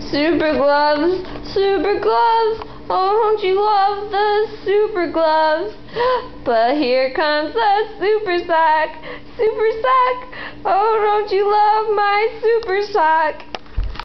Super gloves, super gloves. Oh, don't you love the super gloves? But here comes the super sock, super sock. Oh, don't you love my super sock?